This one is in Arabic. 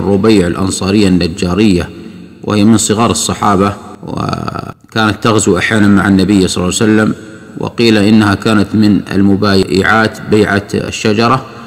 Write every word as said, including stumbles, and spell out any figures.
الربيع الأنصارية النجارية، وهي من صغار الصحابة، وكانت تغزو أحيانا مع النبي صلى الله عليه وسلم، وقيل إنها كانت من المبايعات بيعة الشجرة.